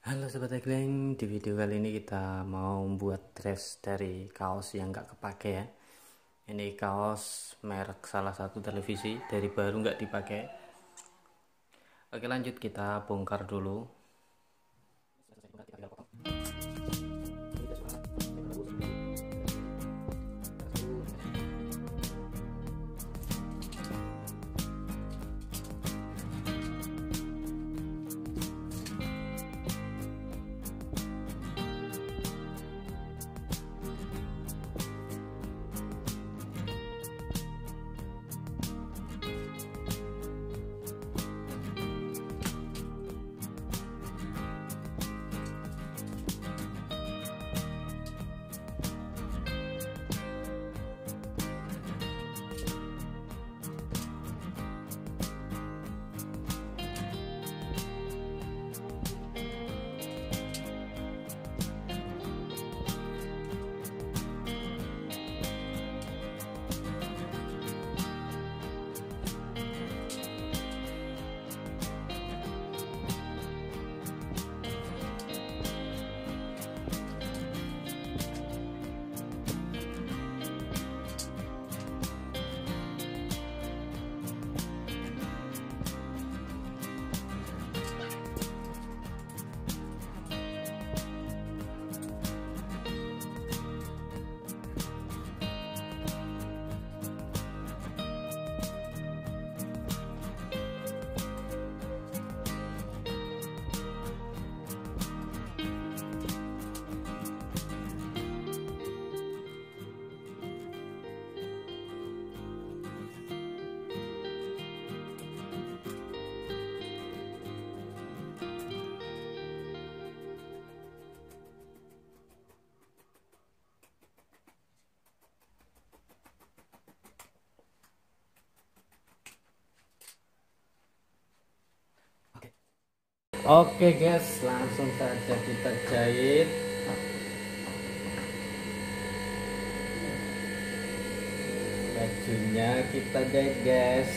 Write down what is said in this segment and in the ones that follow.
Halo Sobat Egleng, di video kali ini kita mau buat dress dari kaos yang nggak kepake ya. Ini kaos merek salah satu televisi, dari baru nggak dipakai. Oke, lanjut kita bongkar dulu. Oke guys, langsung saja kita jahit. Bajunya kita jahit guys.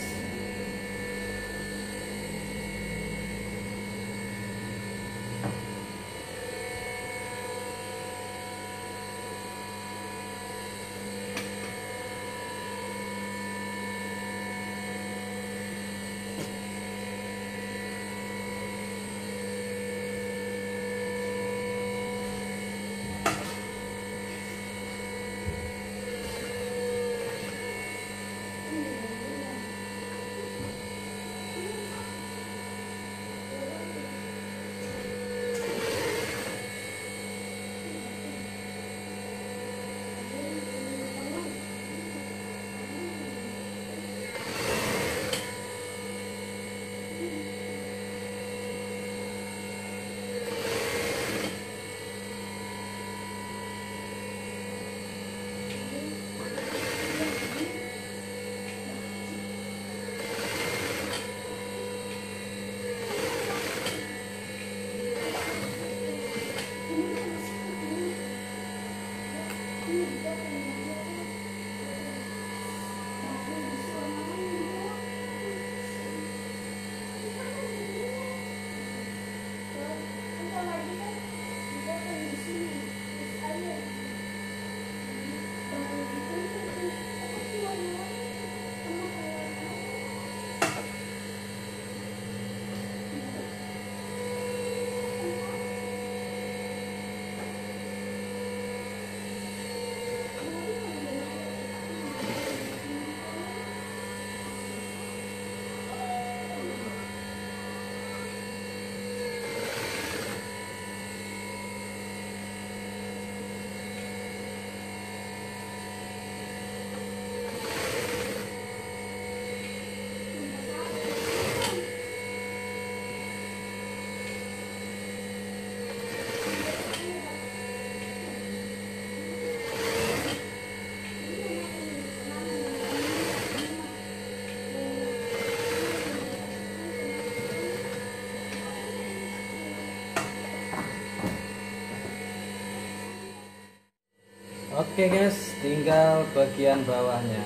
Oke guys, tinggal bagian bawahnya.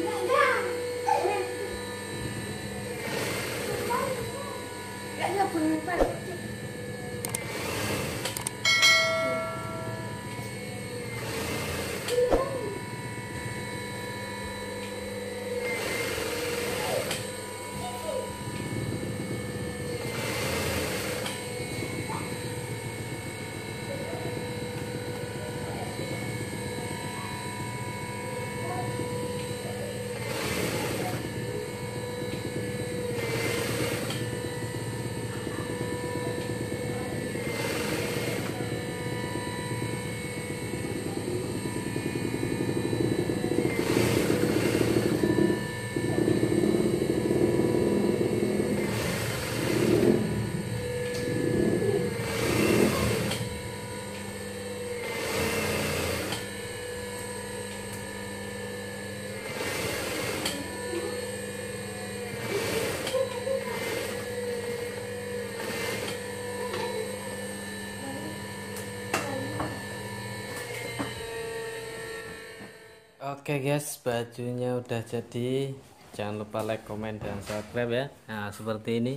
Oke guys, bajunya udah jadi. Jangan lupa like, komen, dan subscribe ya. Nah seperti ini.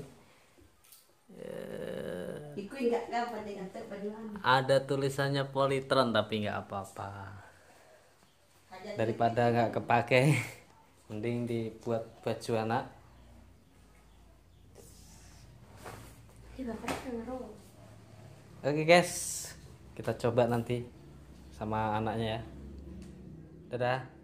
Ada tulisannya Polytron tapi nggak apa-apa. Daripada nggak kepake, mending dibuat baju anak. Oke guys, kita coba nanti sama anaknya ya. Dadah.